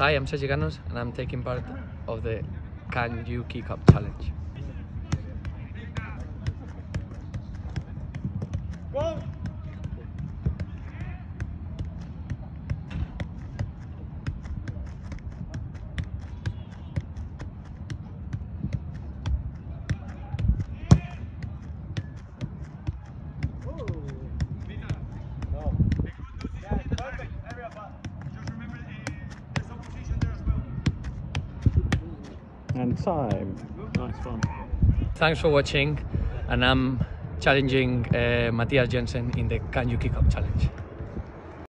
Hi, I'm Sergi Canos and I'm taking part of the Can You Kick Up Challenge. Go! And time. Nice one. Thanks for watching, and I'm challenging Mathius Jensen in the Can You Kick Up Challenge.